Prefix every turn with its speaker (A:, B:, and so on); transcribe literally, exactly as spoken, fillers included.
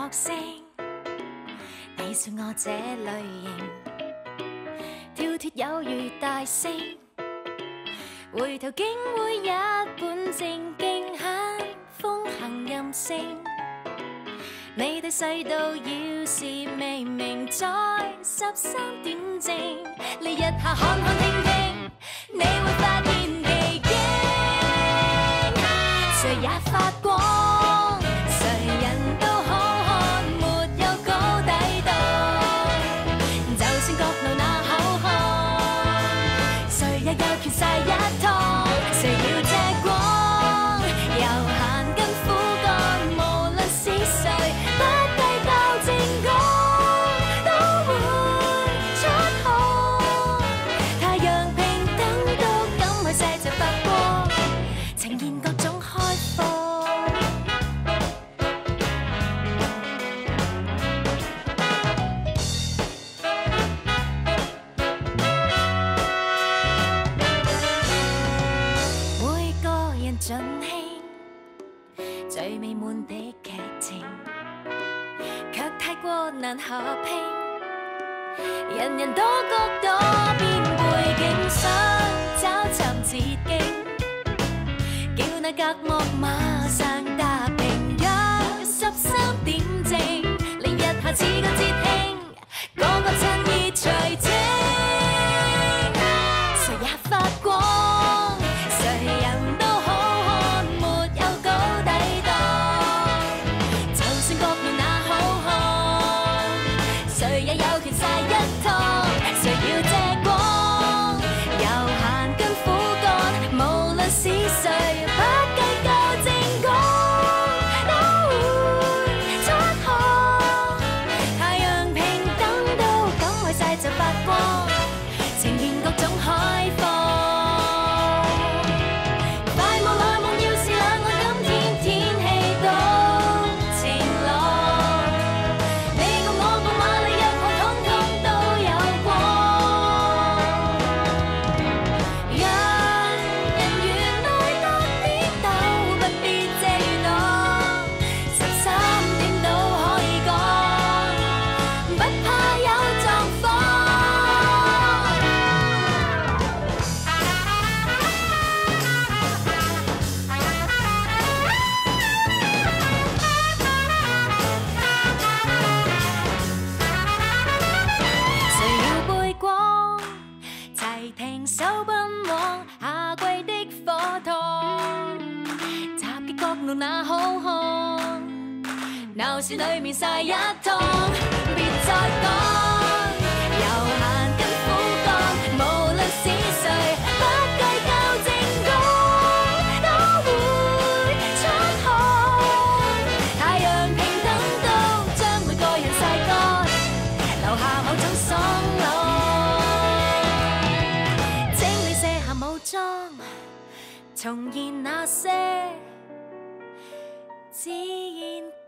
A: 角色，你说我这类型，跳脱有如大星，回頭竟會一本正經很風行任性。你對世道要是未明，在十三點正，你一下看看聽聽，你會發現奇蹟，誰也發光，誰人都好看，沒有高低檔，就算各路那好漢，誰也有權晒一趟，誰要這光，悠閒跟苦幹，無論是誰，不計較正講，都會出汗。太陽平等都敢去世就發光，呈現各種開放。每個人盡興最美滿的劇情，卻太過難合拼。人人都覺多變背景，想找尋捷徑，叫那隔膜馬上踏平。約十三點正，令日下似個節慶，個個趁熱隨情，誰也發光，誰人都好看，沒有高低檔，就算各路那好漢，誰也有權晒一趟，誰要這光，悠閒跟苦幹，無論是誰，不計較正講，都會出汗。太陽平等都敢去晒就發光，呈現各種開放。快望來夢，要是兩岸今天天氣都晴朗，你共我共馬里約好，通通都有光。讓人緣內多啲鬥，不必遮擋，十三點都可以講，不怕有狀況。誰要背光，齊停手奔往夏季的課堂，集結各路那好漢，鬧市裏面晒一趟，別再講，悠閒跟苦幹，無論是誰，不計較正講，都會出汗。太陽平等都將每個人曬乾，留下某種爽朗，整理卸下武裝，重現那些自然。